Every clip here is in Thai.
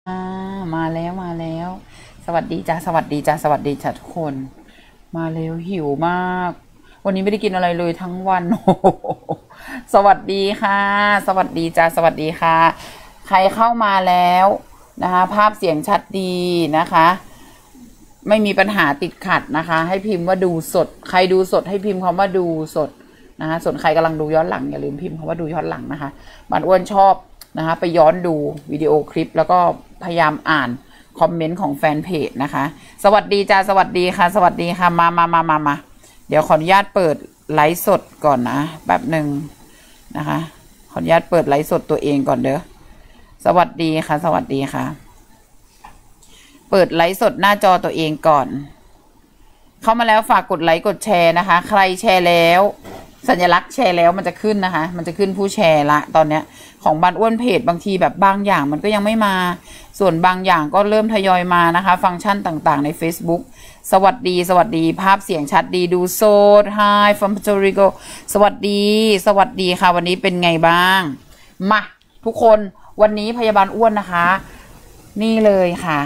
มาแล้วมาแล้ว สวัสดีจ้าสวัสดีจ้าสวัสดีจ้าทุกคน มาเร็วหิวมาก วันนี้ไม่ได้กินอะไรเลยทั้งวัน สวัสดีค่ะ สวัสดีจ้าสวัสดีค่ะ ใครเข้ามาแล้วนะคะภาพเสียงชัดดีนะคะ ไม่มีปัญหาติดขัดนะคะ ให้พิมพ์ว่าดูสด ใครดูสดให้พิมพ์คำว่าดูสดนะคะส่วนใครกำลังดูย้อนหลังอย่าลืมพิมพ์คำว่าดูย้อนหลังนะคะบ้านอ้วนชอบนะคะไปย้อนดูวิดีโอคลิปแล้วก็พยายามอ่านคอมเมนต์ของแฟนเพจนะคะสวัสดีจ้าสวัสดีค่ะสวัสดีค่ะมาเดี๋ยวขออนุญาตเปิดไลฟ์สดก่อนนะแป๊บหนึ่งนะคะขออนุญาตเปิดไลฟ์สดตัวเองก่อนเด้อสวัสดีค่ะสวัสดีค่ะเปิดไลฟ์สดหน้าจอตัวเองก่อนเข้ามาแล้วฝากกดไลค์กดแชร์นะคะใครแชร์แล้วสัญลักษณ์แชร์แล้วมันจะขึ้นนะคะมันจะขึ้นผู้แชร์ละตอนเนี้ยของบ้านอ้วนเพจบางทีแบบบางอย่างมันก็ยังไม่มาส่วนบางอย่างก็เริ่มทยอยมานะคะฟังก์ชันต่างๆใน Facebook สวัสดีภาพเสียงชัดดีดูโซด Hi from Puerto Rico สวัสดีค่ะวันนี้เป็นไงบ้างมาทุกคนวันนี้พยาบาลอ้วนนะคะนี่เลยค่ะ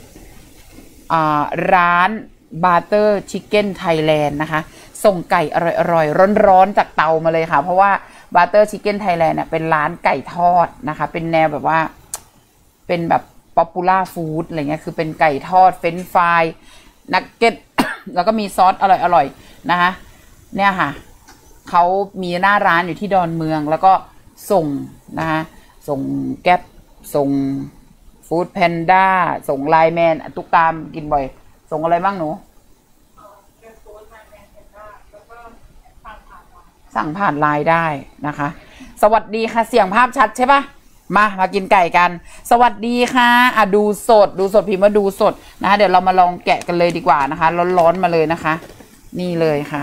ร้านบาร์เตอร์ชิคเก้นไทยแลนด์นะคะส่งไก่อร่อยๆร้อนๆจากเตามาเลยค่ะเพราะว่าบาร์เตอร์ชิคเก้นไทยแลนด์เนี่ยเป็นร้านไก่ทอดนะคะเป็นแนวแบบว่าเป็นแบบป๊อปปูล่าฟู้ดอะไรเงี้ยคือเป็นไก่ทอดเฟรนช์ฟรายนักเก็ต แล้วก็มีซอสอร่อยๆนะคะเนี่ยค่ะเขามีหน้าร้านอยู่ที่ดอนเมืองแล้วก็ส่งนะคะส่งแก๊ปส่งฟู้ดแพนด้าส่งไลน์แมนตุกตามกินบ่อยส่งอะไรบ้างหนูสั่งผ่านไลน์ได้นะคะสวัสดีค่ะเสียงภาพชัดใช่ปะมากินไก่กันสวัสดีค่ะดูสดพิมพ์ว่าดูสดนะคะเดี๋ยวเรามาลองแกะกันเลยดีกว่านะคะร้อนๆมาเลยนะคะนี่เลยค่ะ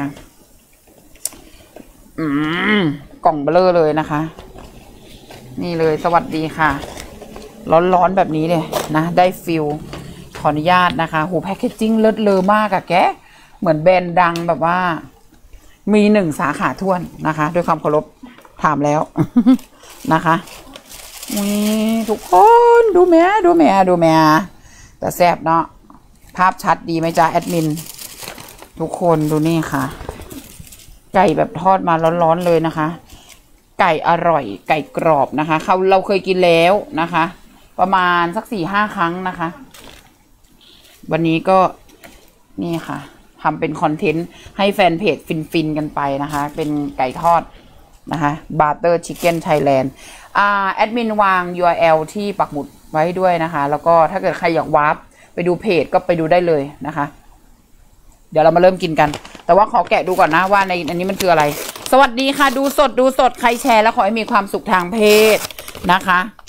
กล่องเบลอเลยนะคะนี่เลยสวัสดีค่ะร้อนแบบนี้เลยนะได้ฟิลขออนุญาตนะคะโหแพคเกจจิ้งเลิศเลอมากอะแกเหมือนแบรนด์ดังแบบว่ามี1 สาขาท่วนนะคะด้วยความเคารพถามแล้ว นะคะทุกคนดูแม่แต่แซ่บเนาะภาพชัดดีไหมจ๊ะแอดมินทุกคนดูนี่ค่ะไก่แบบทอดมาร้อนๆเลยนะคะไก่อร่อยไก่กรอบนะคะเราเคยกินแล้วนะคะประมาณสัก4-5 ครั้งนะคะวันนี้ก็นี่ค่ะทำเป็นคอนเทนต์ให้แฟนเพจฟินกันไปนะคะเป็นไก่ทอดนะคะบาร์เตอร์ชิคเก้นไทยแลนด์แอดมินวาง URL ที่ปักหมุดไว้ด้วยนะคะแล้วก็ถ้าเกิดใครอยากวาร์ปไปดูเพจก็ไปดูได้เลยนะคะเดี๋ยวเรามาเริ่มกินกันแต่ว่าขอแกะดูก่อนนะว่าในอันนี้มันคืออะไรสวัสดีค่ะดูสดใครแชร์แล้วขอให้มีความสุขทางเพศนะคะ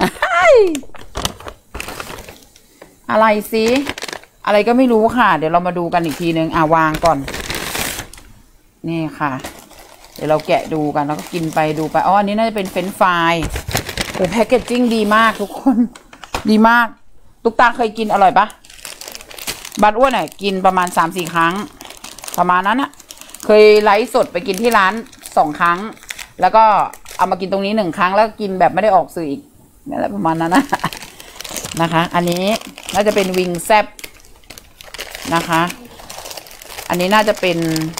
อะไรสิอะไรก็ไม่รู้ค่ะเดี๋ยวเรามาดูกันอีกทีนึงวางก่อนนี่ค่ะเดี๋ยวเราแกะดูกันแล้วก็กินไปดูไปอันนี้น่าจะเป็นเฟรนช์ฟรายโอ้แพคเกจจิ้งดีมากทุกคนดีมากตุ๊กตาเคยกินอร่อยปะบ้านอ้วนเนี่ยกินประมาณ3-4 ครั้งประมาณนั้นนะเคยไลฟ์สดไปกินที่ร้าน2 ครั้งแล้วก็เอามากินตรงนี้1 ครั้งแล้วกินแบบไม่ได้ออกสื่ออีกนั่นแหละประมาณนั้นนะนะคะอันนี้น่าจะเป็นวิงแซบนะคะอันนี้น่าจะเป็น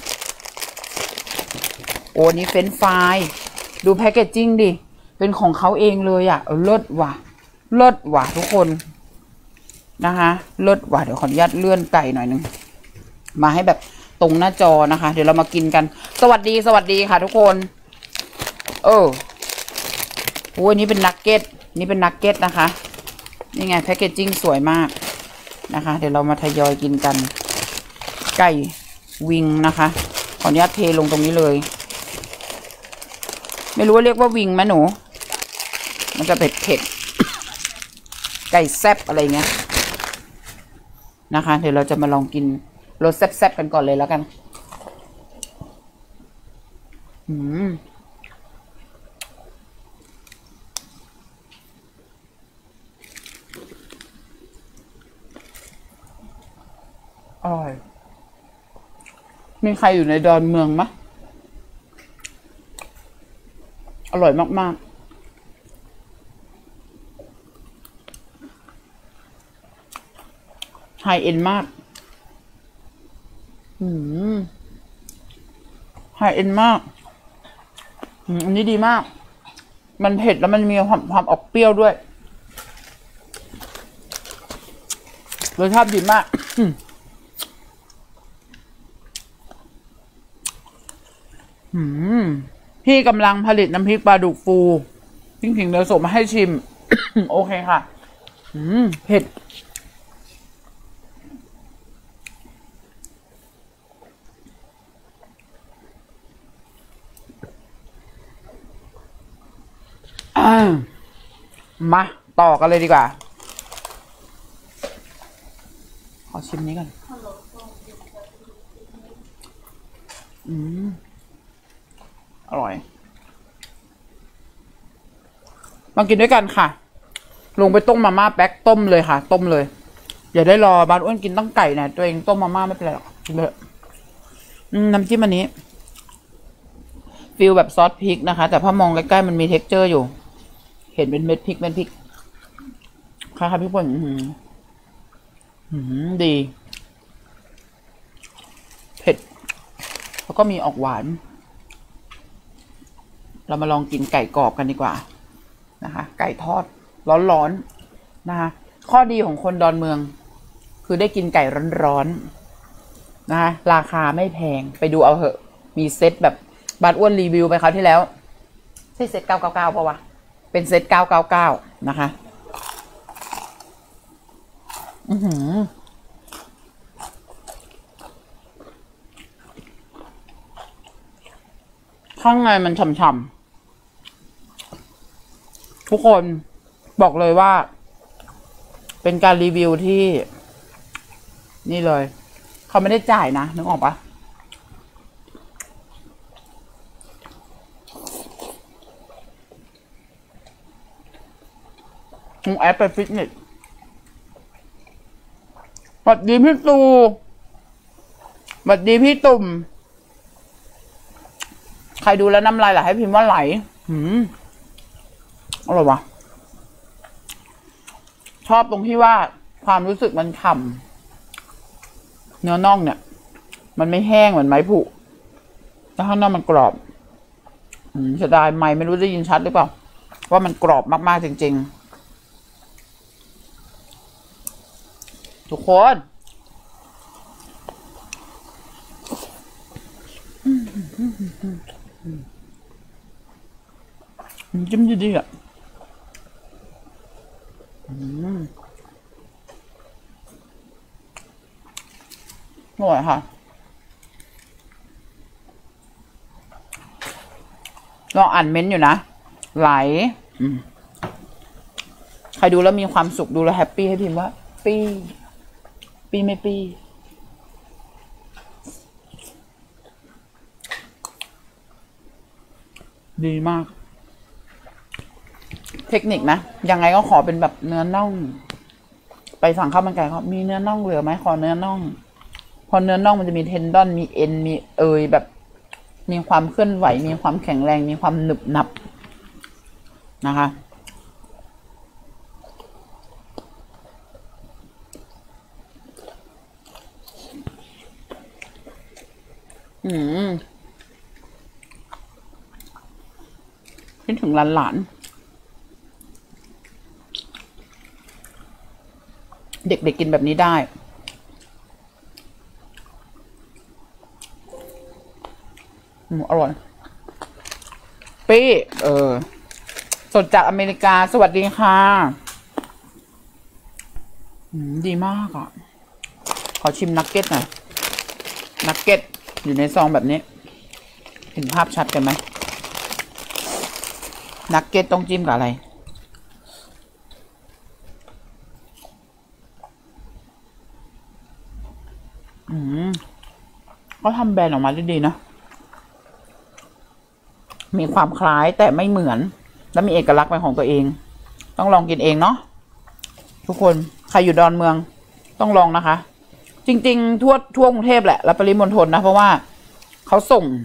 นี่เฟรนช์ฟรายดูแพคเกจจิ้งดิเป็นของเขาเองเลยอะเลิศว่ะทุกคนนะคะเลิศว่ะเดี๋ยวขออนุญาตเลื่อนไก่หน่อยนึงมาให้แบบตรงหน้าจอนะคะเดี๋ยวเรามากินกันสวัสดีค่ะทุกคนนี่เป็นนักเก็ตนะคะนี่ไงแพคเกจจิ้งสวยมากนะคะเดี๋ยวเรามาทยอยกินกันไก่วิงนะคะขออนุญาตเทลงตรงนี้เลยไม่รู้ว่าเรียกว่าวิงไหมหนูมันจะเผ็ดไก่แซ่บอะไรเงี้ยนะคะเดี๋ยวเราจะมาลองกินรสแซ่บกันก่อนเลยแล้วกันอร่อยมีใครอยู่ในดอนเมืองไหมอร่อยมากๆไฮเอ็นมากไฮเอ็นมากอันนี้ดีมากมันเผ็ดแล้วมันมีความออกเปรี้ยวด้วยรสชาติดีมากพี่กำลังผลิตน้ำพริกปลาดุกฟูจริงๆเดี๋ยวส่งมาให้ชิม โอเคค่ะเผ็ดมาต่อกันเลยดีกว่าขอชิมนี้ก่อนอร่อยมากินด้วยกันค่ะลงไปต้มมาม่าแป๊กต้มเลยค่ะต้มเลยอย่าได้รอบานอ้วนกินตั้งไก่นะตัวเองต้มมาม่าไม่เป็นไรหรอกกินเลยน้ำจิ้มอันนี้ฟิลแบบซอสพริกนะคะแต่พอมองใกล้ๆมันมีเท็กเจอร์อยู่เห็นเป็นเม็ดพริกค่ะพี่ป่นดีเผ็ดแล้วก็มีออกหวานเรามาลองกินไก่กรอบกันดีกว่านะคะไก่ทอดร้อนๆนะคะข้อดีของคนดอนเมืองคือได้กินไก่ร้อนๆนะคะราคาไม่แพงไปดูเอาเหอะมีเซตแบบบาทอ้วนรีวิวไปคราวที่แล้วใช่เซต999เพราะว่าเป็นเซต999นะคะข้างในมันฉ่ำๆทุกคนบอกเลยว่าเป็นการรีวิวที่นี่เลยเขาไม่ได้จ่ายนะนึกออกปะแอปไปฟิตเนสสวัสดีพี่ตูสวัสดีพี่ตุ่มใครดูแล้วน้ำลายไหลให้พิมพ์ว่าไหลอร่อยวะชอบตรงที่ว่าความรู้สึกมันฉ่ำเนื้อน่องเนี่ยมันไม่แห้งเหมือนไม้ผุแล้วข้างนอกมันกรอบเสียดายไม่รู้ได้ยินชัดหรือเปล่าว่ามันกรอบมากๆจริงๆทุกคนจิ้มดีๆอ่ะอร่อยค่ะลองอ่านเม้นต์อยู่นะไหลใครดูแล้วมีความสุขดูแล้วแฮปปี้ให้พิมพ์ว่าปีไม่ปีดีมากเทคนิคนะยังไงก็ขอเป็นแบบเนื้อน่องไปสั่งข้าวมันไก่เขามีเนื้อน่องเหลือไหมขอเนื้อน่องพอเนื้อน่องมันจะมีเทนดอนมีเอ็นมีแบบมีความเคลื่อนไหวมีความแข็งแรงมีความหนึบหนับนะคะคิดถึงหลานเด็กๆกินแบบนี้ได้อร่อยปี้สดจากอเมริกาสวัสดีค่ะดีมากอ่ะขอชิมนักเก็ตหน่อยนักเก็ตอยู่ในซองแบบนี้เห็นภาพชัดกันไหมนักเก็ตต้องจิ้มกับอะไรก็ทำแบรนด์ออกมาได้ดีนะมีความคล้ายแต่ไม่เหมือนและมีเอกลักษณ์เป็นของตัวเองต้องลองกินเองเนาะทุกคนใครอยู่ดอนเมืองต้องลองนะคะจริงๆทั่วกรุงเทพแหละและปริมณฑลนะเพราะว่าเขาส่ง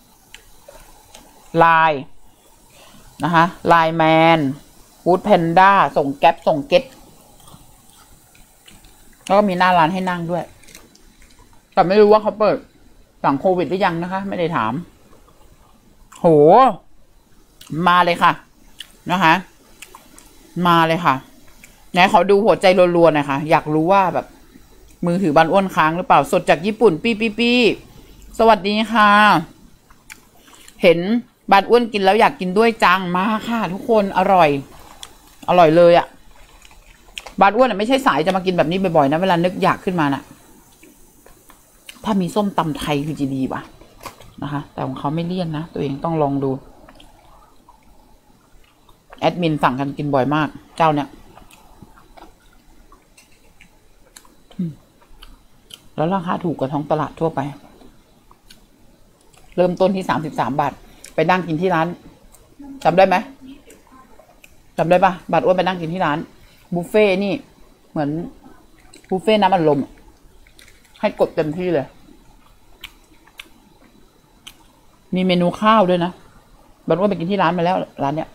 ไลน์นะคะไลน์แมนฟู้ดแพนด้าส่งแก๊ปส่งเก็ตแล้วก็มีหน้าร้านให้นั่งด้วยแต่ไม่รู้ว่าเขาเปิดหลังโควิดหรือยังนะคะไม่ได้ถามโหมาเลยค่ะนะคะมาเลยค่ะไหนขอดูหัวใจรัวๆหน่อยค่ะอยากรู้ว่าแบบมือถือบ้านอ้วนค้างหรือเปล่าสดจากญี่ปุ่นปี้สวัสดีค่ะเห็นบ้านอ้วนกินแล้วอยากกินด้วยจังมาค่ะทุกคนอร่อยเลยอะบ้านอ้วนไม่ใช่สายจะมากินแบบนี้บ่อยๆนะเวลานึกอยากขึ้นมาน่ะถ้ามีส้มตำไทยคือจะดีว่ะนะคะแต่ของเขาไม่เลี่ยนนะตัวเองต้องลองดูแอดมินสั่งกันกินบ่อยมากเจ้าเนี่ยแล้วราคาถูกกว่าท้องตลาดทั่วไปเริ่มต้นที่33 บาทไปนั่งกินที่ร้านจำได้ไหมจำได้ปะบาทอ้วนไปนั่งกินที่ร้านบุฟเฟ่นี่เหมือนบุฟเฟ่น้ำอัดลมให้กดเต็มที่เลยมีเมนูข้าวด้วยนะบาทอ้วนไปกินที่ร้านมาแล้วร้านเนี้ย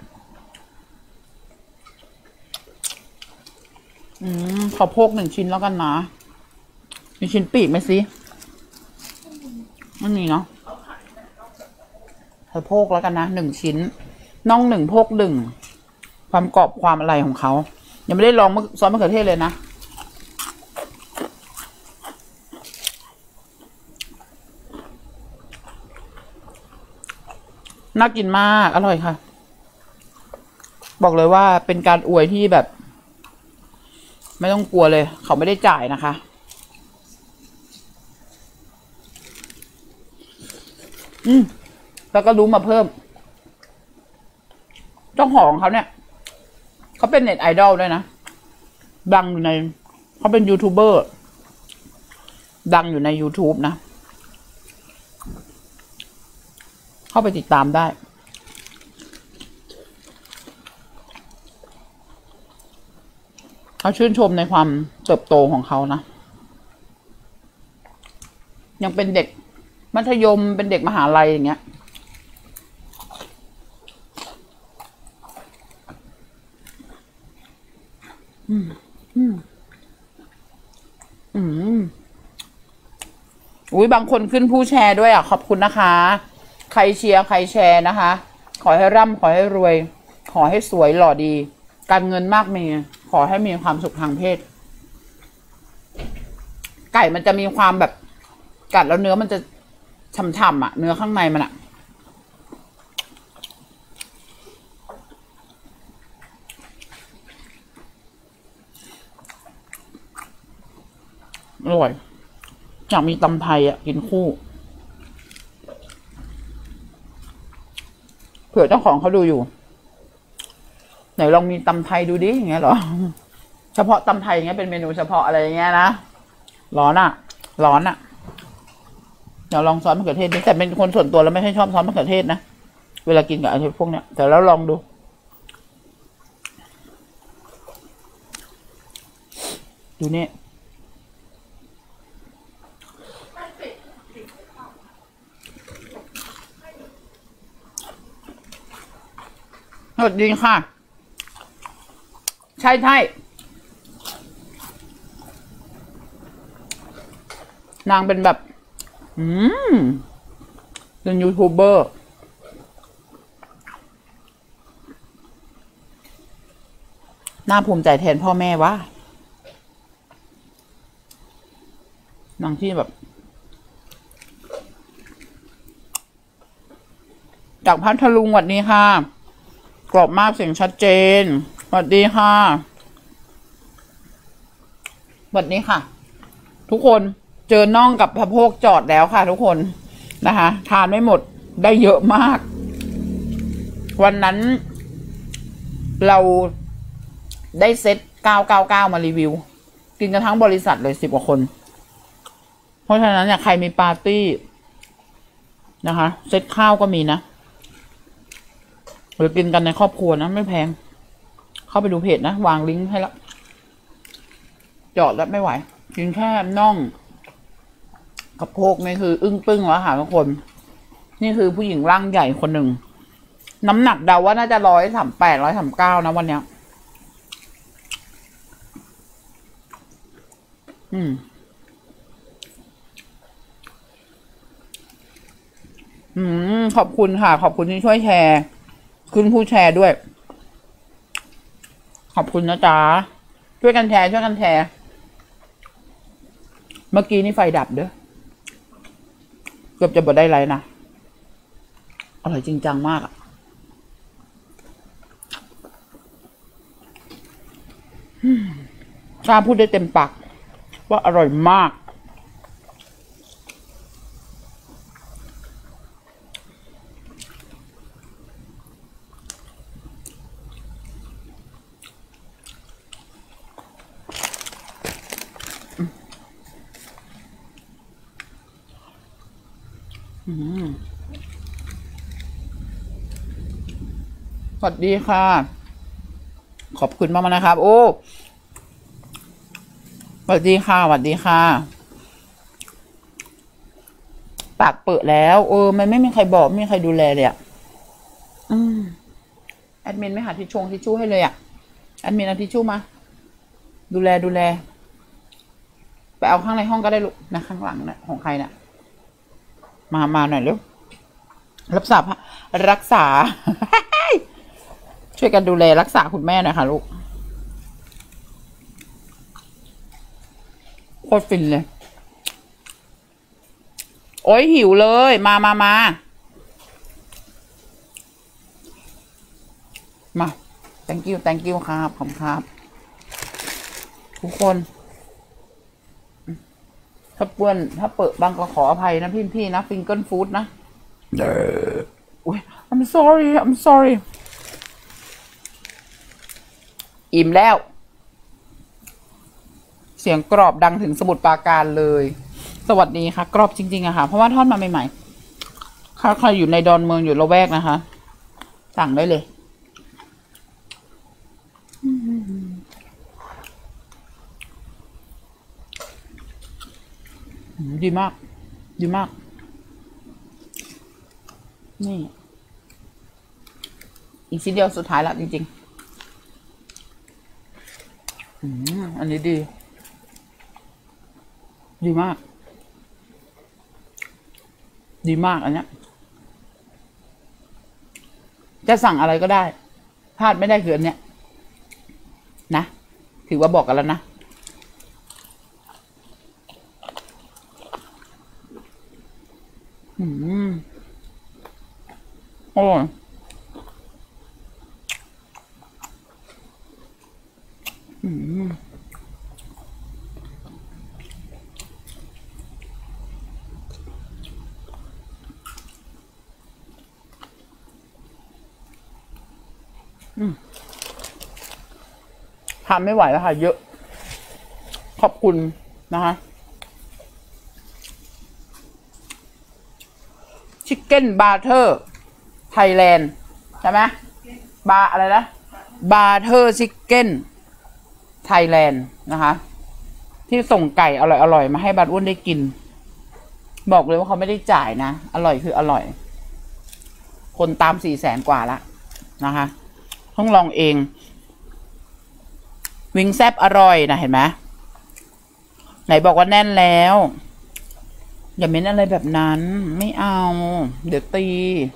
ขอโพก1 ชิ้นแล้วกันนะมีชิ้นปีกไหมสิไม่มีเนาะขอโพกแล้วกันนะ1 ชิ้นน่อง1โพก1ความกรอบความอะไรของเขายังไม่ได้ลองซอสมะเขือเทศเลยนะน่ากินมากอร่อยค่ะบอกเลยว่าเป็นการอวยที่แบบไม่ต้องกลัวเลยเขาไม่ได้จ่ายนะคะแล้วก็รู้มาเพิ่มเจ้าของเขาเนี่ยเขาเป็นเน็ตไอดอลด้วยนะดังอยู่ในเขาเป็นยูทูบเบอร์ดังอยู่ใน YouTube นะเข้าไปติดตามได้เขาชื่นชมในความเติบโตของเขานะยังเป็นเด็กมัธยมเป็นเด็กมหาลัยอย่างเงี้ยอุ้ยบางคนขึ้นผู้แชร์ด้วยอ่ะขอบคุณนะคะใครเชียร์ใครแชร์นะคะขอให้ร่ำขอให้รวยขอให้สวยหล่อดีการเงินมากมีขอให้มีความสุขทางเพศไก่มันจะมีความแบบกัดแล้วเนื้อมันจะฉ่ำๆอ่ะเนื้อข้างในมันอ่ะอร่อยอยากมีตำไทยอ่ะกินคู่เผื่อเจ้าของเขาดูอยู่ไหนลองมีตำไทยดูดิอย่างเงี้ยเหรอเฉพาะตำไทยอย่างเงี้ยเป็นเมนูเฉพาะอะไรอย่างเงี้ยนะร้อนอ่ะเดี๋ยวลองซอสมะเขือเทศดิแต่เป็นคนส่วนตัวแล้วไม่ใช่ชอบซอสมะเขือเทศนะเวลากินกับอะไรพวกเนี้ยแต่แล้วลองดูนี่สวัสดีค่ะใช่นางเป็นแบบเป็นยูทูบเบอร์น่าภูมิใจแทนพ่อแม่วะนางที่แบบจากพัทลุงสวัสดีค่ะกรอบมากเสียงชัดเจนสวัสดีค่ะสวัสดีค่ะทุกคนเจอน่องกับสะโพกจอดแล้วค่ะทุกคนนะคะทานไม่หมดได้เยอะมากวันนั้นเราได้เซต999มารีวิวกินกันทั้งบริษัทเลย10 กว่าคนเพราะฉะนั้นเนี่ยใครมีปาร์ตี้นะคะเซตข้าวก็มีนะหรือกินกันในครอบครัวนะไม่แพงเข้าไปดูเพจนะวางลิงก์ให้แล้วจอดแล้วไม่ไหวกินแค่น่องกับโพกนี่คืออึ้งปึ้งแล้วค่ะทุกคนนี่คือผู้หญิงร่างใหญ่คนหนึ่งน้ำหนักเดาว่าน่าจะ138 139นะวันเนี้ยอืมขอบคุณค่ะขอบคุณที่ช่วยแชร์คุณผู้แชร์ด้วยขอบคุณนะจ๊ะช่วยกันแชร์ช่วยกันแชร์เมื่อกี้นี่ไฟดับเด้อเกือบจะบ่ได้ไลฟ์นะอร่อยจริงจังมากอะกล้าพูดได้เต็มปากว่าอร่อยมากสวัสดีค่ะขอบคุณมากนะครับโอ้สวัสดีค่ะสวัสดีค่ะปากเปิดแล้วมันไม่มีใครบอกไม่มีใครดูแลเลยอ่ะแอดมินไม่หาทิชชู่ให้เลยอ่ะแอดมินเอาทิชชู่มาดูแลไปเอาข้างในห้องก็ได้ลูกนะข้างหลังนะของใครนะมาหน่อยเร็วรักษา ช่วยกันดูแลรักษาคุณแม่หน่อยค่ะลูกโคตรฟินเลยโอ้ยหิวเลยมา thank you ครับขอบคุณครับทุกคนถ้าเปิดบางก็ขออภัยนะพี่นะฟิงเกิลฟู้ดนะอุ้ย I'm sorry อิ่มแล้วเสียงกรอบดังถึงสมุทรปราการเลยสวัสดีค่ะกรอบจริงๆอะค่ะเพราะว่าทอดมาใหม่ๆใครอยู่ในดอนเมืองอยู่ละแวกนะคะสั่งได้เลยดีมากนี่อีกชิ้นเดียวสุดท้ายแล้วจริงๆอันนี้ดีมากอันเนี้ยจะสั่งอะไรก็ได้พลาดไม่ได้คืออันเนี้ยนะถือว่าบอกกันแล้วนะอร่อยทานไม่ไหวแล้วค่ะเยอะขอบคุณนะคะชิคเก้นบาร์เทอร์ไทยแลนด์ใช่ไหมอะไรนะบาร์เทอร์ชิคเก้นไทยแลนด์นะคะที่ส่งไก่อร่อยมาให้บาร์อ้วนได้กินบอกเลยว่าเขาไม่ได้จ่ายนะอร่อยคืออร่อยคนตาม400,000 กว่าละนะคะต้องลองเองวิงแซบอร่อยนะเห็นไหมไหนบอกว่าแน่นแล้วอย่าเม้นอะไรแบบนั้นไม่เอาเดี๋ยวตี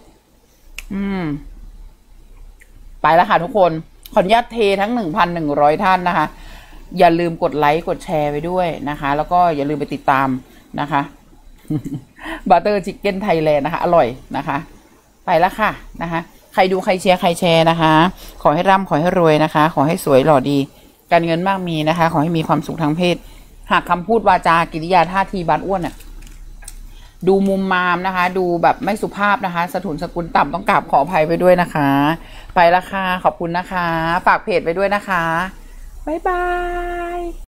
ไปแล้วค่ะทุกคนขออนุญาตเททั้ง 1,100 ท่านนะคะอย่าลืมกดไลค์กดแชร์ไปด้วยนะคะแล้วก็อย่าลืมไปติดตามนะคะบัตเตอร์ชิคเก้นไทยแลนด์นะคะอร่อยนะคะไปแล้วค่ะนะคะใครดูใครเชียร์ใครแชร์นะคะขอให้ร่ำขอให้รวยนะคะขอให้สวยหล่อดีการเงินมากมีนะคะขอให้มีความสุขทางเพศหากคำพูดวาจากิริยาท่าทีบาดอ้วนน่ะดูมุมมามนะคะดูแบบไม่สุภาพนะคะสถุนสกุลต่ำต้องกราบขออภัยไปด้วยนะคะไปละค่ะขอบคุณนะคะฝากเพจไปด้วยนะคะบ๊ายบาย